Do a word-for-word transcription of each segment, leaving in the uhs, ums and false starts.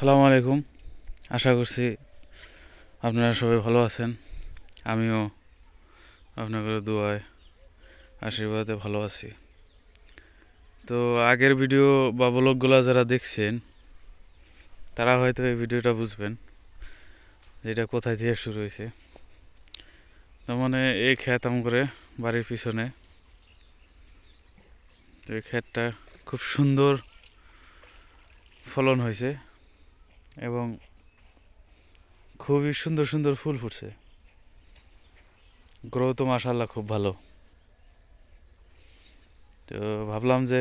আসসালামু আলাইকুম। আশা করছি আপনারা সবাই ভালো আছেন। আমিও আপনাদের দোয়ায় আশীর্বাদে ভালো আছি। তো আগের ভিডিও বা ব্লগগুলো যারা দেখছেন তারা হয়তো এই ভিডিওটা বুঝবেন যেটা কোথায় থেকে শুরু হয়েছে। তার মানে এই ক্ষেত আম করে বাড়ির পিছনে, তো এই ক্ষেতটা খুব সুন্দর ফলন হয়েছে এবং খুবই সুন্দর সুন্দর ফুল ফুটছে। গ্রো তো মাশাআল্লাহ খুব ভালো। তো ভাবলাম যে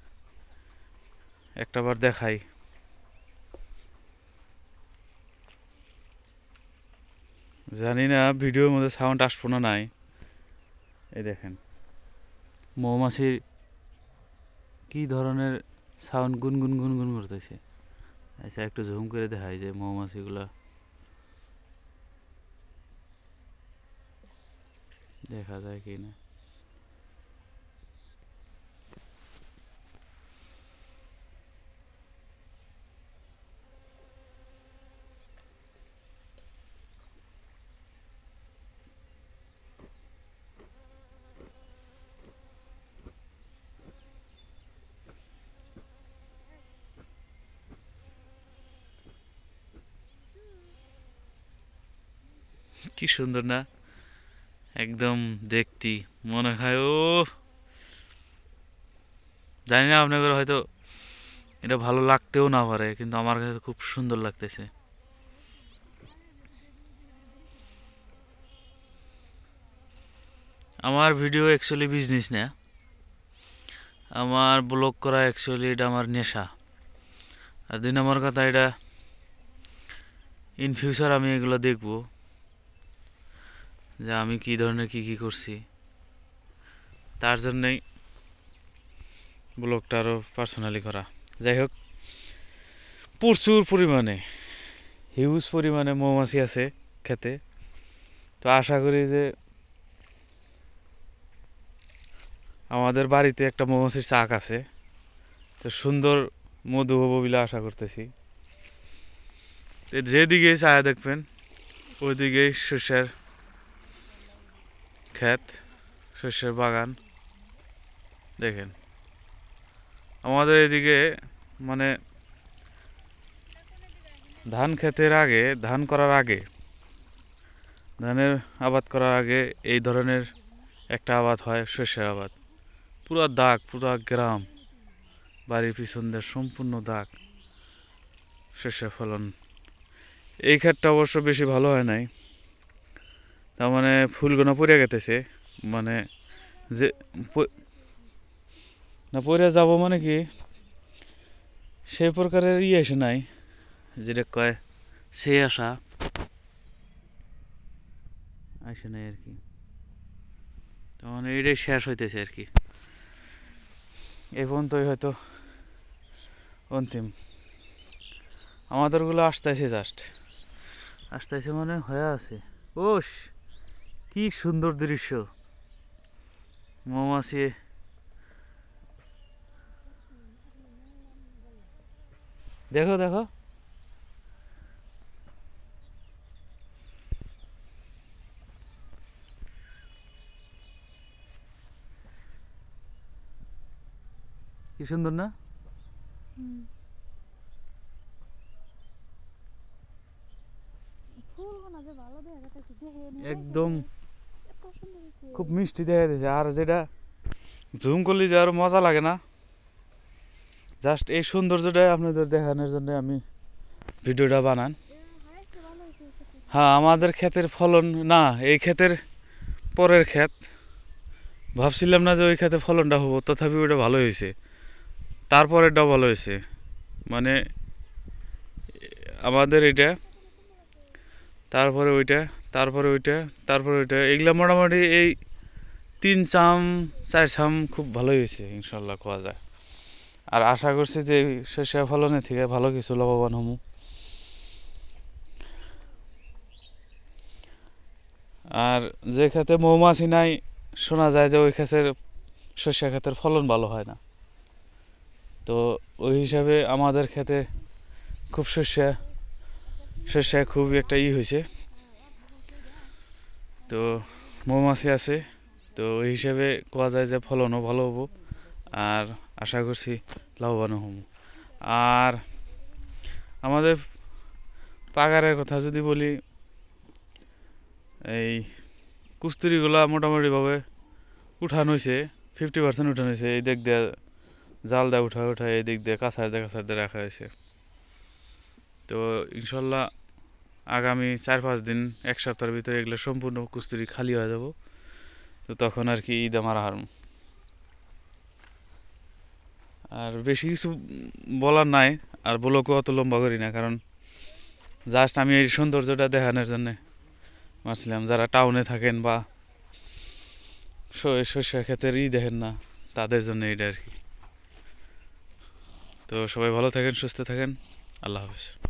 একটাবার দেখাই। জানি না ভিডিওর মধ্যে সাউন্ড আসবো না নাই। এই দেখেন মৌমাছির কি ধরনের সাউন্ড গুনগুন গুনগুন করতেছে। আচ্ছা একটু জুম করে দেখাই যে মৌমাছিগুলা দেখা যায় কি না। কি সুন্দর না, একদম দেখতি মনে হয় ও। জানি না আপনাদের হয়তো এটা ভালো লাগতেও না পারে, কিন্তু আমার কাছে খুব সুন্দর লাগতেছে। আমার ভিডিও অ্যাকচুয়ালি বিজনেস না, আমার ব্লগ করা অ্যাকচুয়ালি এটা আমার নেশা। আর দুই নম্বর কথা, এটা ইন ফিউচার আমি এগুলো দেখব যে আমি কি ধরনের কি কি করছি, তার জন্যই ব্লগটা আরও পার্সোনালি করা। যাই হোক, প্রচুর পরিমাণে হিউজ পরিমাণে মৌমাছি আছে খেতে। তো আশা করি যে আমাদের বাড়িতে একটা মৌমাছির চাক আছে, তো সুন্দর মধু হবো বলে আশা করতেছি। যেদিকে ছায়া দেখবেন ওইদিকেই শস্যের ক্ষেত, শস্যের বাগান। দেখেন আমাদের এদিকে মানে ধান ক্ষেতের আগে, ধান করার আগে, ধানের আবাদ করার আগে এই ধরনের একটা আবাদ হয়, শস্যের আবাদ। পুরো দাগ, পুরো গ্রাম বাড়ির পিছন দিয়ে সম্পূর্ণ দাগ শস্যের ফলন। এই ক্ষেতটা অবশ্য বেশি ভালো হয় নাই, তার মানে ফুলগুলো পড়ে গেতেছে, মানে যে না পড়ে যাব মানে কি সেই প্রকারের ইয়ে এসে নাই, যেটা কয় সে আশা আসে নাই আর কি। তার মানে এটাই শেষ হইতেছে আর কি। এই পর্যন্তই হয়তো অন্তিম। আমাদেরগুলো আসতেছে, জাস্ট আসতেছে মানে হয়ে আছে। ওস কি সুন্দর দৃশ্য, মৌমাছি। দেখো দেখো কি সুন্দর না। একদম খুব মিষ্টি দেখা যাচ্ছে। আর যেটা জুম করলে যে আরো মজা লাগে না, জাস্ট এই সৌন্দর্যটাই আপনাদের দেখানোর জন্য আমি ভিডিওটা বানান। হ্যাঁ, আমাদের ক্ষেতের ফলন না, এই ক্ষেতের পরের ক্ষেত। ভাবছিলাম না যে ওই ক্ষেতে ফলনটা হবো, তথাপি ওটা ভালো হয়েছে। তারপরেরটাও ভালো হয়েছে, মানে আমাদের এটা, তারপরে ওইটা, তারপরে ওইটা, তারপরে ওইটা, এগুলা মোটামুটি এই তিন চাম চার চাম খুব ভালোই হয়েছে ইনশাল্লাহ কোয়া যায়। আর আশা করছি যে শস্য ফলনের থেকে ভালো কিছু লাভবান হমু। আর যে ক্ষেতে মৌমাছি নাই, শোনা যায় যে ওই ক্ষেতের শস্য ক্ষেতের ফলন ভালো হয় না। তো ওই হিসাবে আমাদের ক্ষেতে খুব শস্যা শস্যা খুব একটা ই হয়েছে। তো মৌমাছি আছে, তো ওই হিসাবে কোয়া যায় যে ফলনও ভালো হবো, আর আশা করছি লাভবানও হব। আর আমাদের পাগারের কথা যদি বলি, এই কুস্তুরিগুলা মোটামুটিভাবে উঠানো হয়েছে, ফিফটি পার্সেন্ট উঠানো হয়েছে। এই দিক দিয়ে জাল দেওয়া উঠা উঠা, এই দিক দিয়ে কাছার দিয়ে কাছার দিয়ে রাখা হয়েছে। তো ইনশাল্লাহ আগামী চার পাঁচ দিন এক সপ্তাহের ভিতরে এগুলো সম্পূর্ণ কুস্তুরি খালি হয়ে যাব। তো তখন আর কি ঈদে মারা হারম। আর বেশি কিছু বলার নাই, আর বলকেও অত লম্বা করি না, কারণ জাস্ট আমি এই সৌন্দর্যটা দেখানোর জন্য মারছিলাম। যারা টাউনে থাকেন বা শস্য ক্ষেতের ই দেখেন না, তাদের জন্য এটা আর কি। তো সবাই ভালো থাকেন, সুস্থ থাকেন, আল্লাহ হাফেজ।